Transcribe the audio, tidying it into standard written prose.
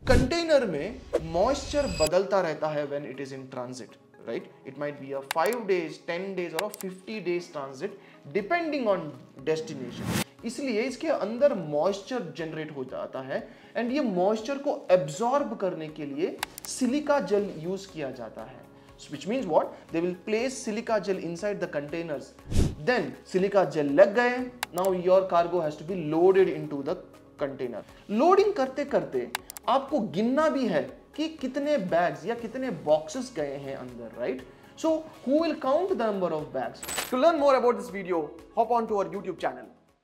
Container में moisture बदलता रहता है when it is in transit, right? It might be a 5 days, 10 days और 50 days transit depending on destination. इसलिए इसके अंदर मॉइस्चर जनरेट हो जाता है एंड ये मॉइस्चर को एब्जॉर्ब करने के लिए सिलिका जेल यूज किया जाता है। Which means what? They will place silica gel inside the containers. Then silica gel लग गए, now your cargo has to be loaded into the container. Loading करते करते आपको गिनना भी है कि कितने bags या कितने boxes गए हैं अंदर, right? So who will count the number of bags? To learn more about this video, hop on to our YouTube channel.